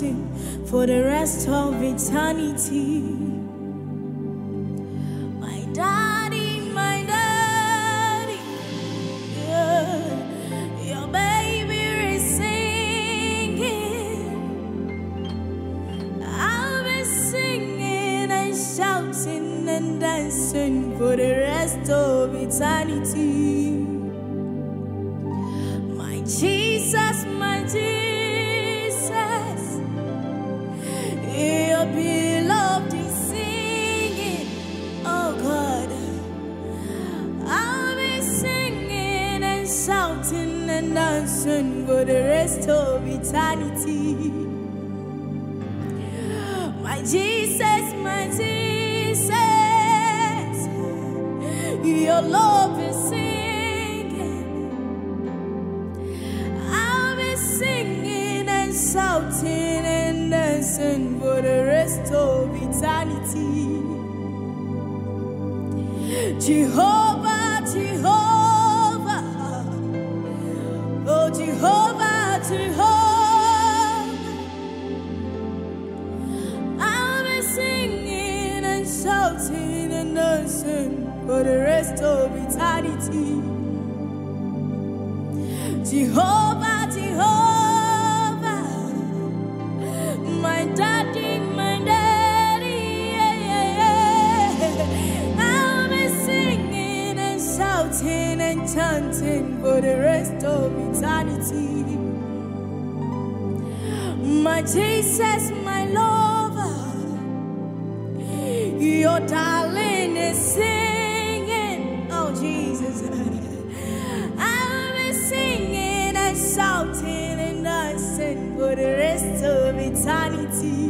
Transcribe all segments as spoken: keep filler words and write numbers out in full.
shouting for the rest of eternity. My daddy, my daddy, yeah, your baby is singing. I'll be singing and shouting and dancing for the rest of eternity. My Jesus, my Jesus, your beloved is singing. Oh God, I'll be singing and shouting and dancing for the rest of eternity. My Jesus, my Jesus, your love is singing. I'll be singing and shouting and dancing for the rest of eternity. Jehovah, Jehovah, oh Jehovah, Jehovah, I'll be singing and shouting and dancing for the rest of eternity. Jehovah, Jehovah, my daddy, my daddy, yeah, yeah, yeah. I'll be singing and shouting and chanting for the rest of eternity. My Jesus, my lover, your darling is singing. Oh Jesus, I'll be singing and shouting and dancing for the rest of eternity.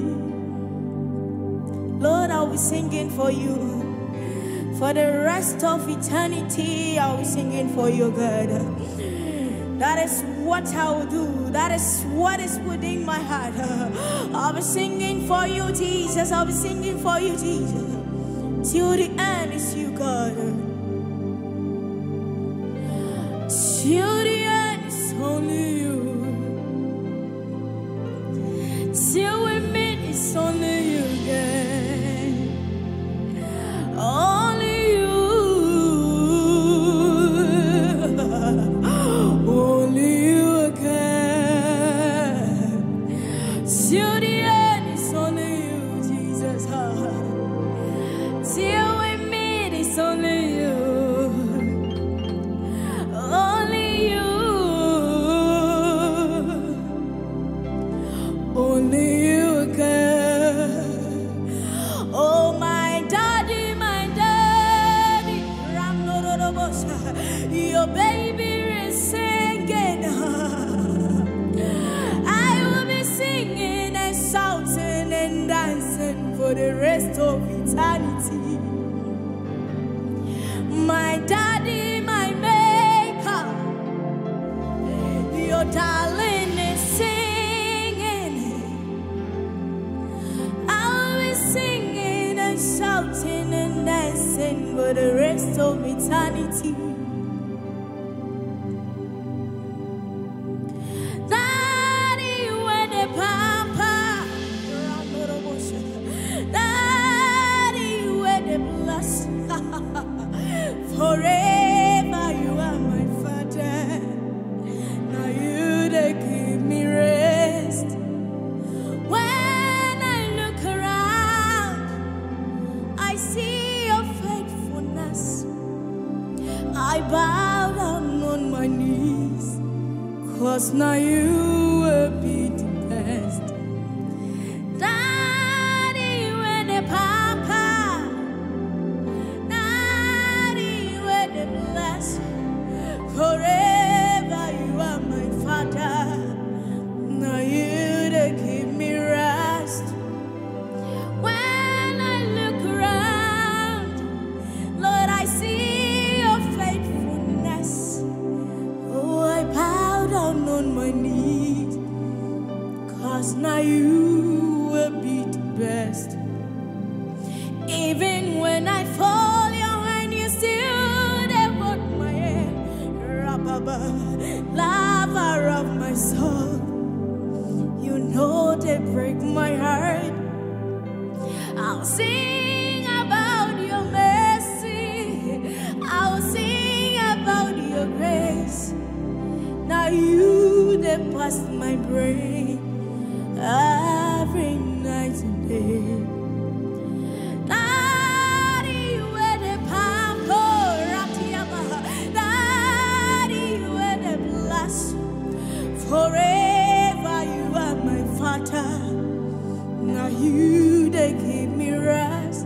Lord, I'll be singing for you. For the rest of eternity, I'll be singing for you, God. That is what I will do. That is what is within my heart. I'll be singing for you, Jesus. I'll be singing for you, Jesus. Till the end is you, God. Till the end is only you. Till we meet it's only you again. Only you. Only you again. Till the end it's only you, Jesus. Till we meet it's only you. Only you. Only you again. Oh my daddy, my daddy, your baby is singing. I will be singing and shouting and dancing for the rest of eternity. My daddy, my maker, your darling is singing. I'll be singing and shouting and dancing for the rest of eternity. Daddy, when the papa, Daddy, when the bless, forever you are my Father. Now you they give me rest. When I look around, I see your faithfulness. I bow down on my knees, 'cause now you will be the best. Daddy, when the papa, Daddy, when the bless, forever you are my Father. Now you they give me rest. When I look around, Lord, I see your faithfulness. Oh, I bow down on my knees, 'cause now you will be the best. Even when I fall, your hand you still they hold my hand. Rababa, lover of my soul, you know the break my heart. I'll sing about your mercy. I'll sing about your grace. Now you they pass my brain every night and day. Daddy, where the pamper, Daddy, where the bless. Forever you are my Father. Now you they give me rest.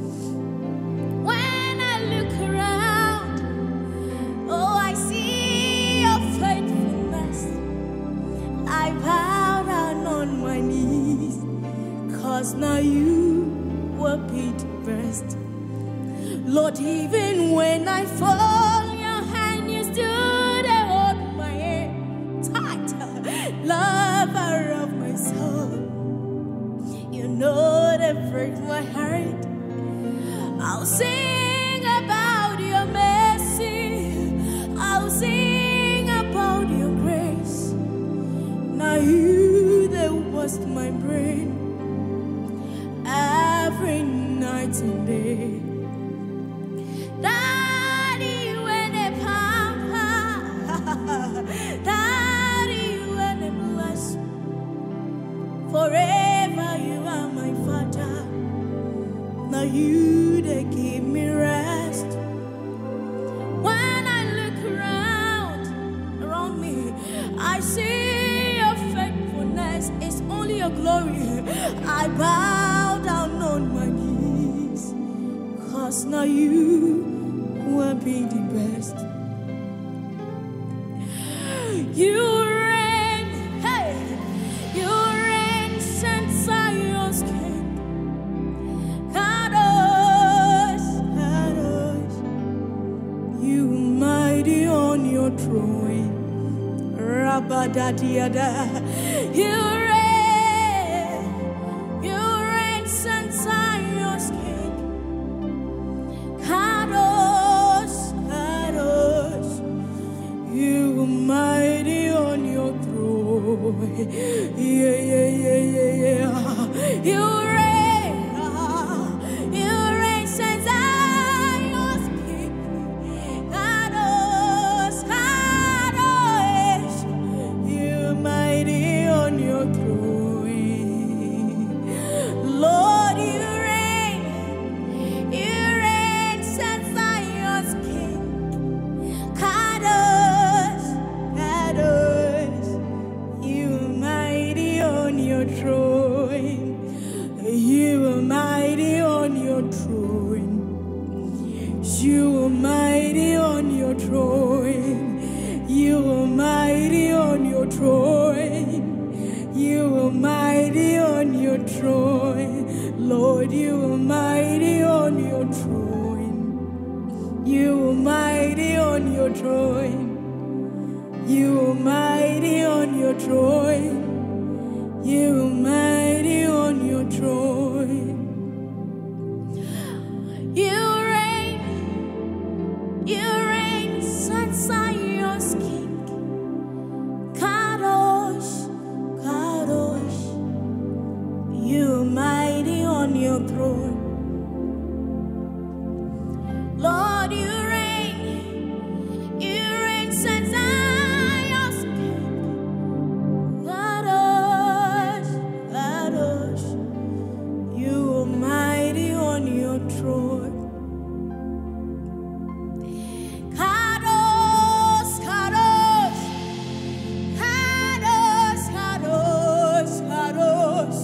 When I look around, oh, I see your faithfulness. I bow down on my knees, cause now you will be the best. Lord, even when I fall, your hand you stood and hold my hand tight. Lover of my soul, you know that breaks my heart. I'll sing about your mercy. I'll sing about your grace. Now you that washed my brain every night and day. Daddy, when they pamper, Daddy, when they bless. Forever you are my Father. Now you they give me rest. When I look around, around me, I see your faithfulness. It's only your glory. I bow down on my knees, cause now you will be the best. You reign, hey, you reign since Zion's king. Kadosh, Kadosh, you mighty on your throne. Rabadadiada, you reign, you reign since Zion's king. Kadosh, Kadosh, you mighty on your throne. Yeah, yeah, yeah, yeah, yeah. You reign, you reign since Zion's king. Kadosh, Kadosh, you mighty on your throne. Lord, you reign, you reign since Zion's king. Kadosh, Kadosh, you mighty on your throne. You are mighty on your throne. You are mighty on your throne. You are mighty on your throne. You are mighty on your throne. Lord, you are mighty on your throne. You are mighty on your throne. You are mighty on your throne. You are mighty on your throne. You reign, you reign since Zion's king. Kadosh, Kadosh, you are mighty on your throne. Lord, you reign, you reign since Zion's king. Kadosh, Kadosh, you are mighty on your throne. Kadosh, Kadosh, Kadosh, Kadosh, Kadosh.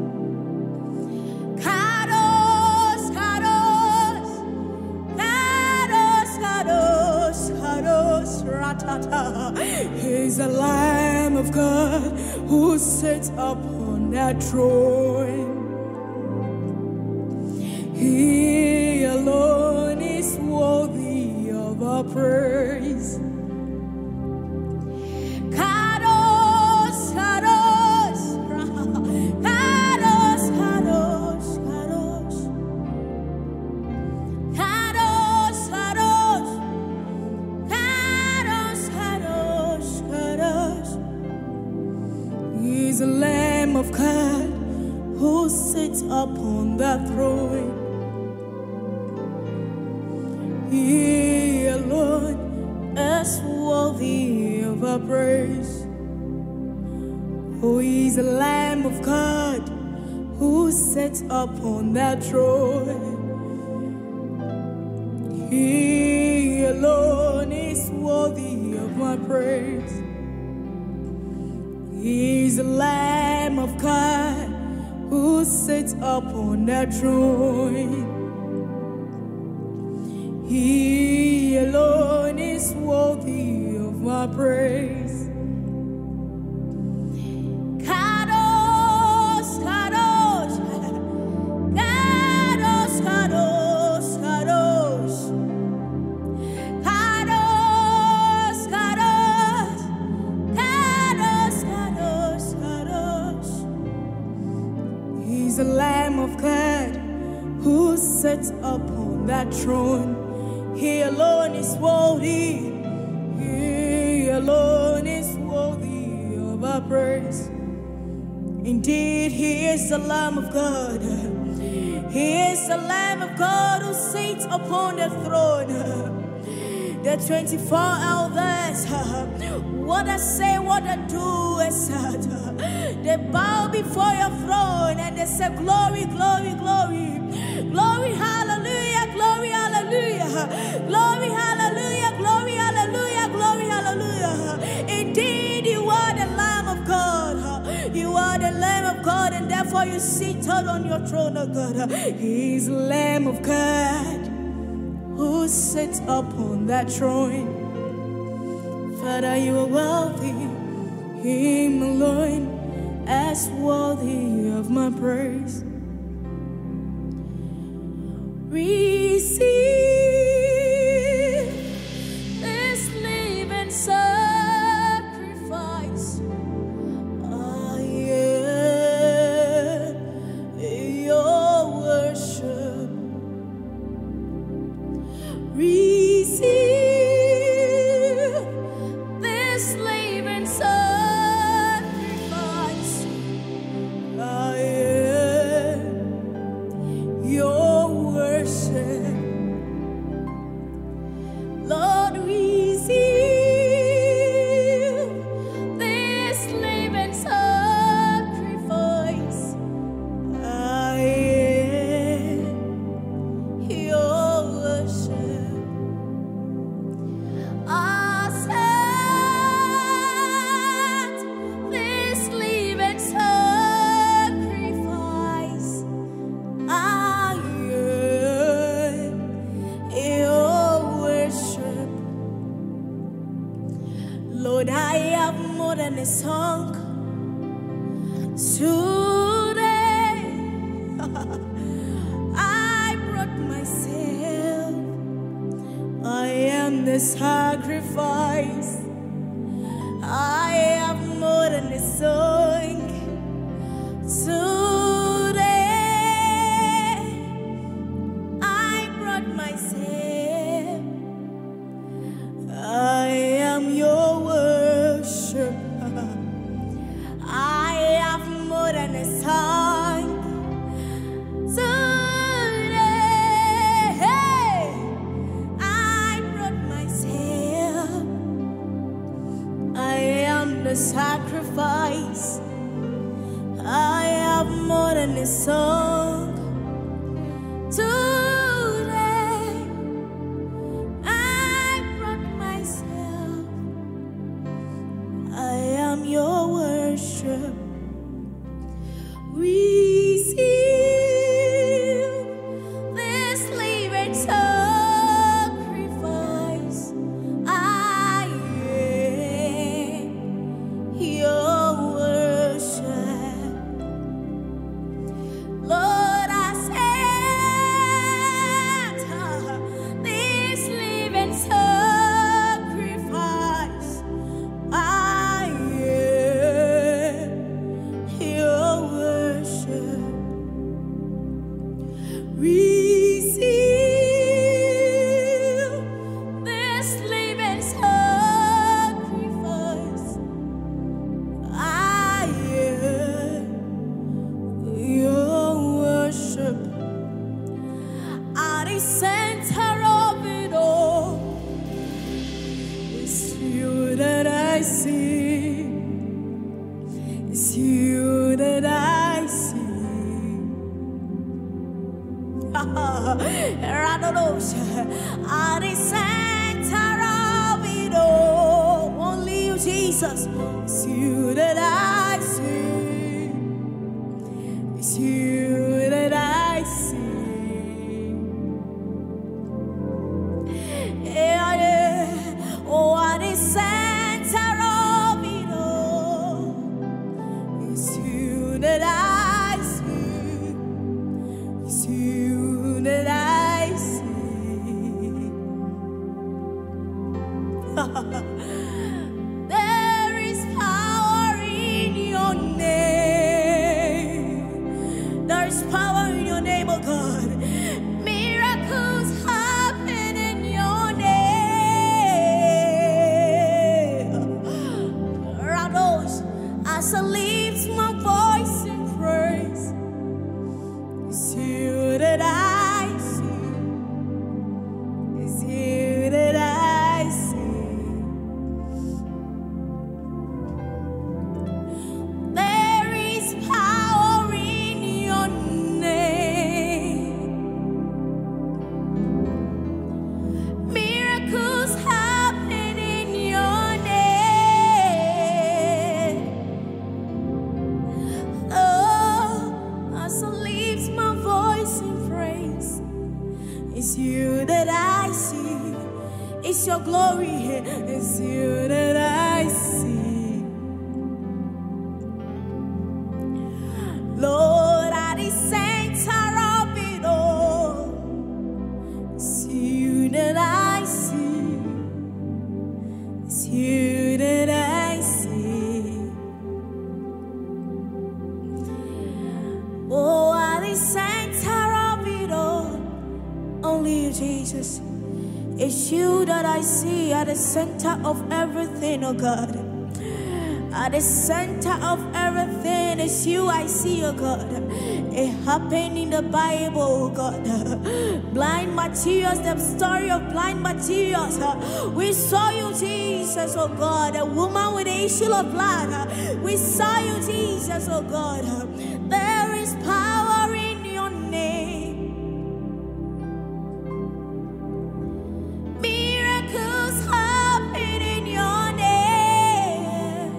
Kadosh, Kadosh, Kadosh, Kadosh, Kadosh, Ratata. He's the Lamb of God who sits upon that throne. He alone is worthy of our praise. Kadosh, Kadosh, Kadosh, Kadosh, Kadosh. Kadosh, Kadosh, Kadosh, Kadosh, Kadosh. He's the Lamb of God that throne. He alone is worthy of our praise. Who is the Lamb of God who sits upon that throne? He alone is worthy of my praise. He is the Lamb of God who sits upon that throne. He alone is worthy of my praise. Kadosh, Kadosh, Kadosh, Kadosh, Kadosh, Kadosh, Kadosh, Kadosh, Kadosh, Kadosh. He's the Lamb of God who sits upon that throne. He alone is worthy. He alone is worthy of our praise. Indeed, He is the Lamb of God. He is the Lamb of God who sits upon the throne. The twenty-four elders, what I say, what I do is that they bow before your throne and they say, glory, glory, glory. Glory, hallelujah, glory, hallelujah. Glory, hallelujah, glory, hallelujah, glory, hallelujah. Indeed, you are the Lamb of God. You are the Lamb of God, and therefore you sit on your throne, oh God. He is the Lamb of God who sits upon that throne. Father, you are worthy. Him alone is worthy of my praise. Receive this living sacrifice. I am your worship. Receive this living sacrifice. I am your worship. Lord, receive this living sacrifice. I am your worship. Accept this living sacrifice. I am your worship. Lord, I have more than a song today. I brought myself. I am the sacrifice. I have more than a song today. I brought myself. I am your worship. I have more than a song today. I brought myself. I am the sacrifice. I have more than a song today. I brought myself. I am your worship. Receive this living sacrifice. I am your worship. Lord, accept this living sacrifice. I am your worship. Receive this living sacrifice. I am your worship. I see. It's you that I see. At the center of it all, only you, Jesus. It's you that I see. It's you that I see. Yeah, yeah. Oh, at the center of it all, it's you that I see. It's you that I see. There is power in your name. There is power in your name, oh God. Miracles happen in your name. Rados, as I lift my voice in praise, it's you that I see. It's you that I see. There is power in your name. Miracles happen in your name. Oh, as I lift my voice in praise, it's you that I see. It's your glory. It's you that I see. Lord, at the center of it all, it's you that I see. It's you that I see. Oh, at the center of it all, only you, Jesus. It's you that I see at the center of everything, oh God. At the center of everything, it's you I see, oh God. It happened in the Bible, oh God. Blind Bartimaeus, the story of blind Bartimaeus. We saw you, Jesus, oh God. A woman with the issue of blood. We saw you, Jesus, oh God. There is power in your name. Miracles happen in your name.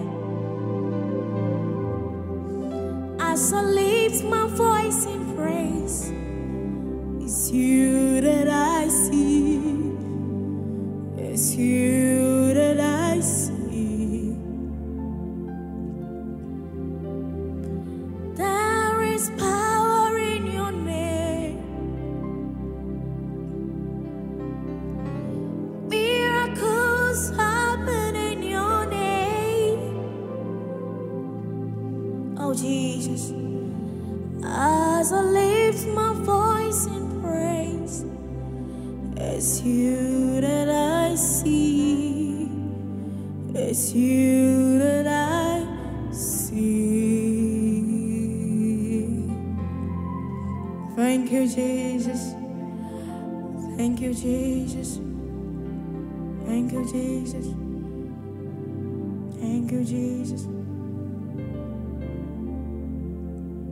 As I lift my voice in praise, it's you that I see. It's you that I see. There is power in your name. Miracles happen in your name. Oh Jesus, as I lift my voice in praise, it's you that I see. It's you that I see. Thank you, Jesus. Thank you, Jesus. Thank you, Jesus. Thank you, Jesus.